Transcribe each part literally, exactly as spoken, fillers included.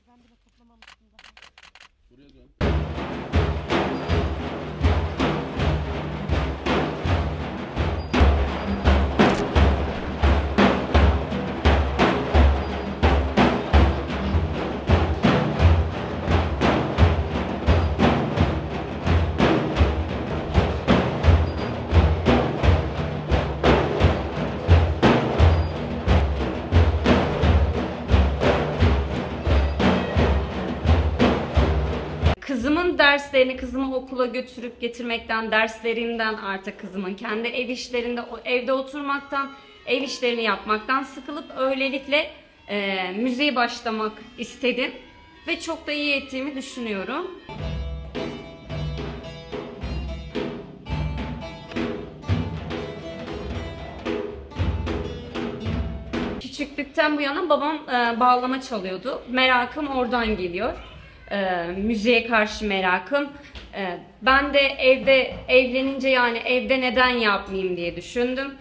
Ben bile toplamamıştım daha. Buraya dön. Kızımın derslerini, kızımı okula götürüp getirmekten, derslerinden, artık kızımın kendi ev işlerinde, evde oturmaktan, ev işlerini yapmaktan sıkılıp öylelikle e, müziğe başlamak istedim. Ve çok da iyi ettiğimi düşünüyorum. Küçüklükten bu yana babam e, bağlama çalıyordu. Merakım oradan geliyor. E, müziğe karşı merakım. E, ben de evde evlenince yani evde neden yapmayayım diye düşündüm.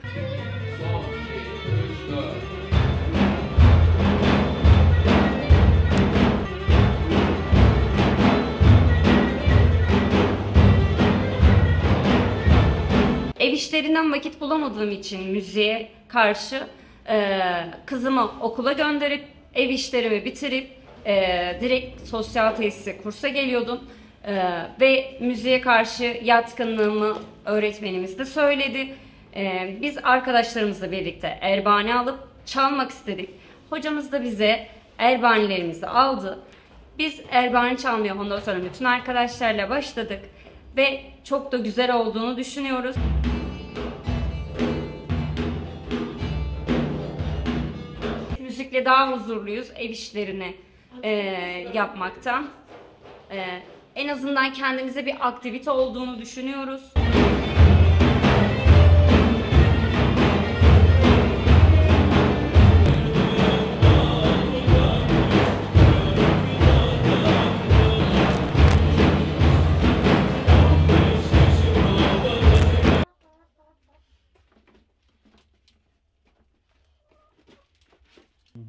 Ev işlerinden vakit bulamadığım için müziğe karşı e, kızımı okula gönderip ev işlerimi bitirip e, direkt sosyal tesise kursa geliyordum. E, ve müziğe karşı yatkınlığımı öğretmenimiz de söyledi. E, biz arkadaşlarımızla birlikte erbane alıp çalmak istedik. Hocamız da bize erbanilerimizi aldı. Biz erbane çalmaya ondan sonra bütün arkadaşlarla başladık. Ve çok da güzel olduğunu düşünüyoruz. Müzikle daha huzurluyuz ev işlerini e, yapmaktan. E, en azından kendimize bir aktivite olduğunu düşünüyoruz. Hı hı.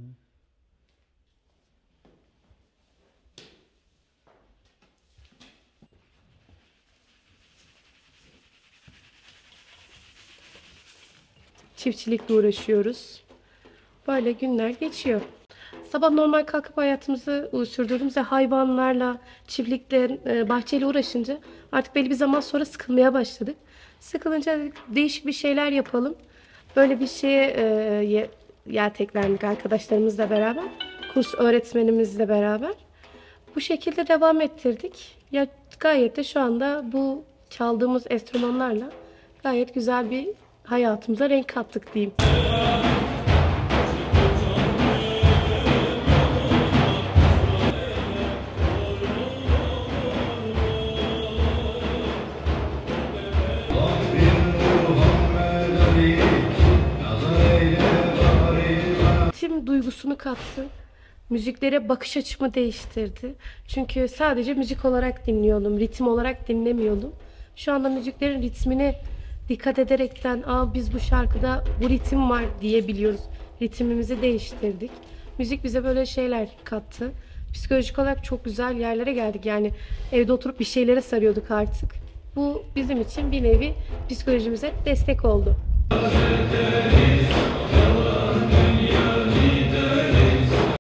Çiftçilikle uğraşıyoruz. Böyle günler geçiyor. Sabah normal kalkıp hayatımızı sürdürdüğümüz ve hayvanlarla, çiftlikle, bahçeyle uğraşınca artık belli bir zaman sonra sıkılmaya başladık. Sıkılınca değişik bir şeyler yapalım. Böyle bir şeye e, yelteklendik arkadaşlarımızla beraber. Kurs öğretmenimizle beraber. Bu şekilde devam ettirdik. Ya gayet de şu anda bu çaldığımız enstrümanlarla gayet güzel bir hayatımıza renk kattık diyeyim. Ritim duygusunu kattı. Müziklere bakış açımı değiştirdi. Çünkü sadece müzik olarak dinliyordum, ritim olarak dinlemiyordum. Şu anda müziklerin ritmine dikkat ederekten, "Aa, biz bu şarkıda bu ritim var" diyebiliyoruz. Ritmimizi değiştirdik. Müzik bize böyle şeyler kattı. Psikolojik olarak çok güzel yerlere geldik. Yani evde oturup bir şeylere sarıyorduk artık. Bu bizim için bir nevi psikolojimize destek oldu.